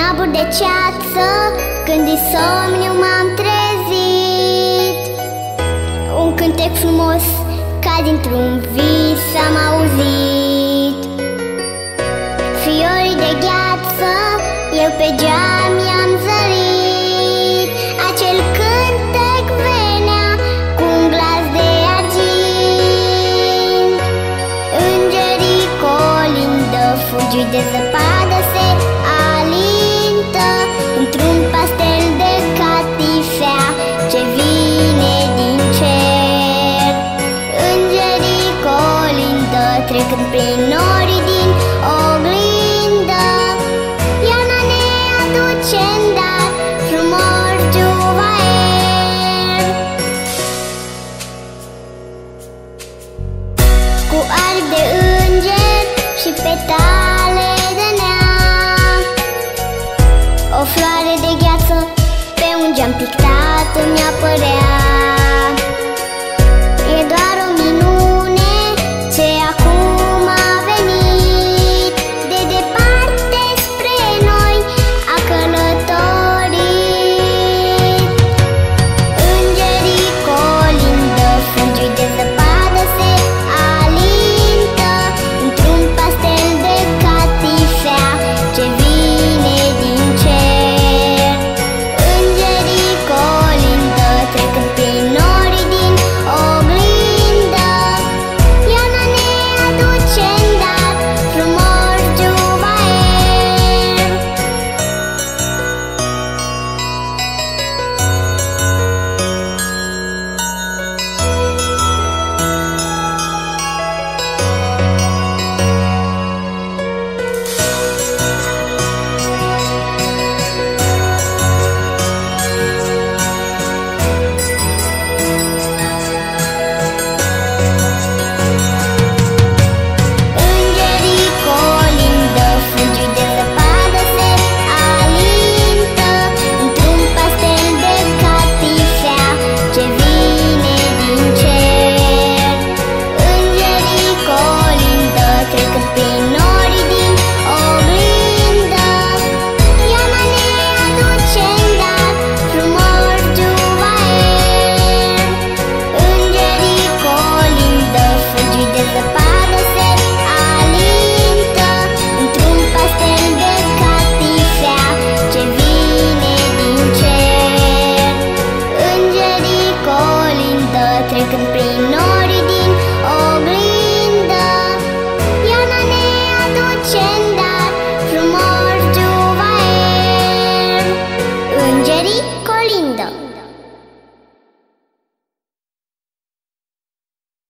abur de ceață, când din somniu m-am trezit. Un cântec frumos, ca dintr-un vis am auzit. Fiori de gheață, eu pe geam i-am zărit. Acel cântec venea cu un glas de argint. Îngerii colindă, fugi de zăpadă se alintă într-un pastel de catifea ce vine din cer. Îngerii colindă, trecând prin norii din oglindă. Iarna ne aduce în dar frumos juvaer. Cu aripi de înger și petale de neam, o floare de gheață pe un geam pictat îmi apărea. E doar o minune ce acum a venit, de departe spre noi a călătorit. Îngerii colindă, fugi de zăpadă se alintă într-un pastel de catifea ce vine din cer. Îngerii colindă, trecând prin norii din oglindă. Iarna ne aduce în dar frumos juvaer. Îngerii colindă, fugi de zăpadă se alintă într-un pastel de catifea ce vine din cer. Îngerii colindă, trecând prin norii din oglindă. Iarna ne aduce în dar frumos juvaer. Îngerii colindă, fugi de zăpadă se alintă într-un pastel de catifea ce vine din cer. Îngerii colindă, trecând prin noi